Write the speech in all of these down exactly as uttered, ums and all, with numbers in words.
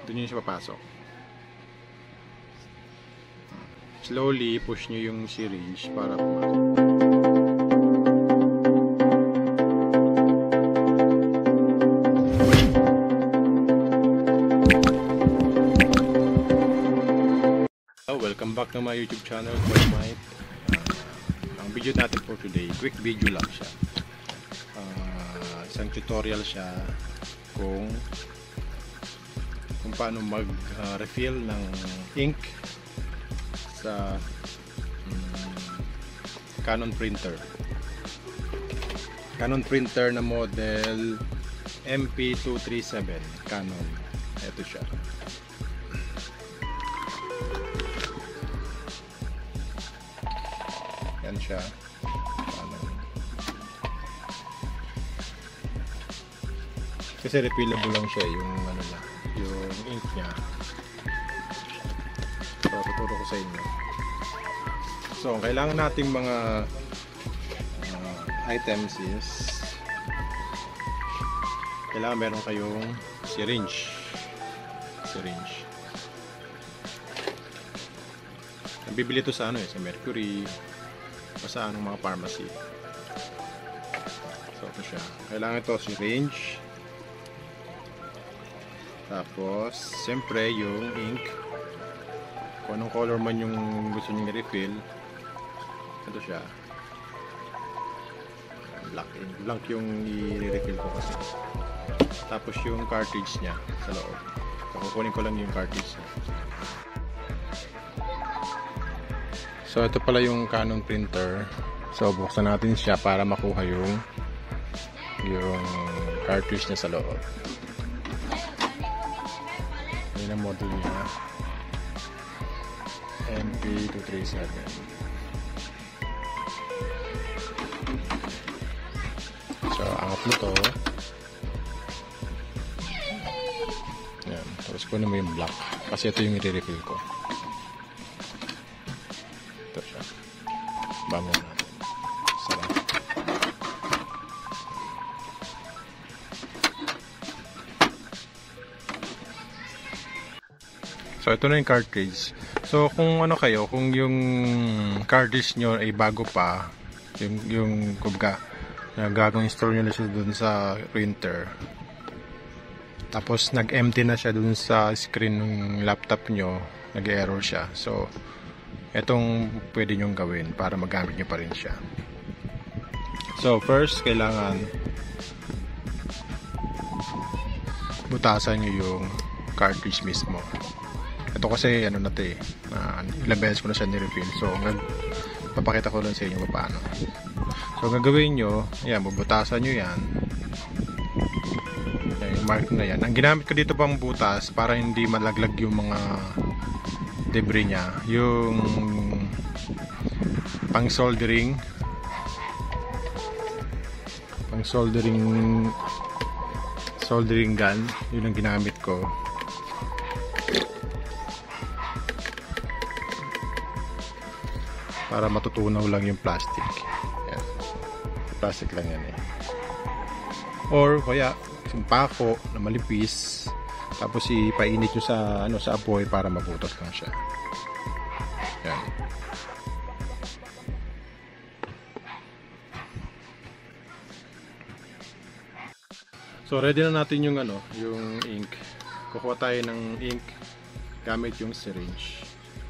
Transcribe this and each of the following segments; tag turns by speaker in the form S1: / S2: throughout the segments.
S1: Doon nyo siya papasok. Slowly push nyo yung syringe para pumasok. Oh, welcome back to my YouTube channel, Mike. Uh, ang video natin for today, quick video lang siya. Uh, isang tutorial siya kung kung paano mag-refill uh, ng ink sa um, Canon printer. Canon printer na model M P two thirty-seven Canon. Ito siya. Yan siya. Canon. Kasi refillable lang siya yung ano na, yung ink niya. So, tuturo ko sa inyo. So, kailangan nating mga uh, items is kailangan meron kayong syringe. Syringe. Nabibili ito sa ano eh, sa Mercury o sa anong mga pharmacy. So, ito siya. Kailangan ito syringe. Tapos, siyempre yung ink. Kung anong color man yung gusto nyo i-refill. Ito siya. Black ink. Blank yung i-refill ko kasi. Tapos yung cartridge nya sa loob. So, kukunin ko lang yung cartridge nya. So, ito pala yung Canon printer. So, buksan natin siya para makuha yung yung cartridge nya sa loob. Yan ang model niya, M P two thirty-seven. So, angat mo to. Yan. Tapos kunin mo yung black. Kasi ito yung i-refill ko. Ito siya. Bango natin. Sarap. So, ito na yung cartridge. So, kung ano kayo, kung yung cartridge nyo ay bago pa, yung, yung kumbaga, gagawin install nyo na siya dun sa printer. Tapos, nag-empty na siya dun sa screen ng laptop nyo, nag-error siya. So, itong pwede nyong gawin para magamit nyo pa rin siya. So, first, kailangan butasan nyo yung cartridge mismo. Ito kasi ano na ito eh, uh, ilang beses ko na siya ni-refill. So, papakita ko lang sa inyo paano. So, gagawin nyo, ayan, bubutasan nyo yan. Ayan, yung mark na yan. Ang ginamit ko dito pang butas para hindi malaglag yung mga debris nya. Yung pang soldering pang soldering soldering gun, yun ang ginamit ko. Para matutunaw lang yung plastic. Yan. Plastic lang yan eh. Or kaya yung pako na malipis, tapos ipainit nyo sa ano sa apoy para mabutas lang siya. Yan. So ready na natin yung ano, yung ink. Kukuha tayo ng ink gamit yung syringe.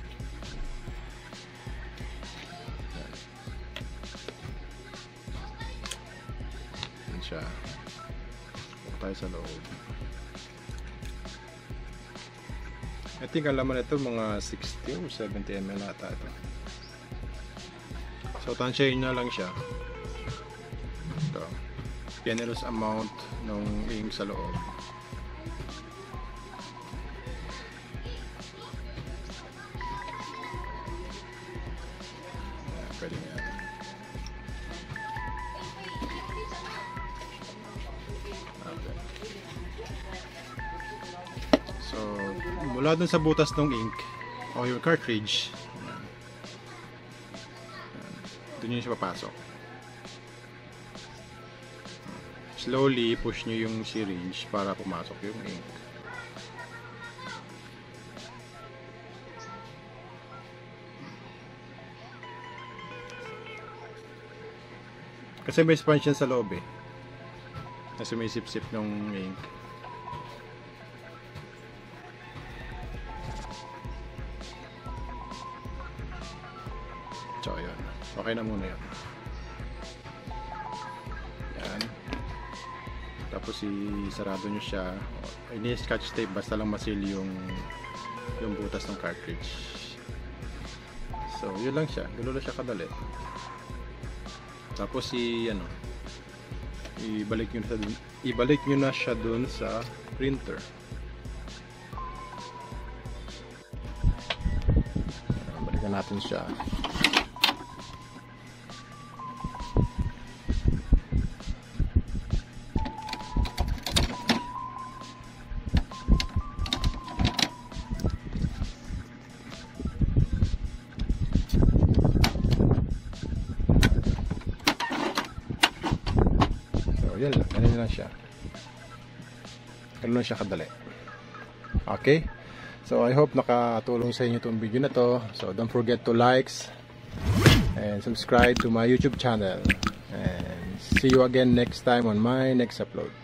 S1: Siya. Huwag tayo sa loob. I think alaman ito mga sixty or seventy milliliters ata ito. So tansyahin na lang siya. Ito. Generous amount ng ink sa loob. Ayan, pwede nga. So, mula dun sa butas ng ink o yung cartridge, dun yun siya papasok. Slowly push nyo yung syringe para pumasok yung ink. Kasi may sponge yan sa loob eh. Na sumisip-sip ng ink. So, yun. Okay na muna yun. Yan. Tapos i-sarado nyo siya. Ini-scotch tape basta lang masil yung yung butas ng cartridge. So, yun lang siya. Gano'n lang siya kadali. Tapos i ano ibalik nyo na siya dun, ibalik nyo na siya dun sa printer. Balikan natin siya. Yan lang, ganyan lang siya. Ganun lang siya kadali. Okay? So I hope nakatulong sa inyo itong video na to. So don't forget to like and subscribe to my YouTube channel. And see you again next time on my next upload.